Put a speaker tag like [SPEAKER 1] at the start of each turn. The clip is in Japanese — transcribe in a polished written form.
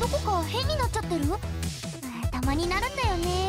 [SPEAKER 1] どこか変になっちゃってる？たまになるんだよね。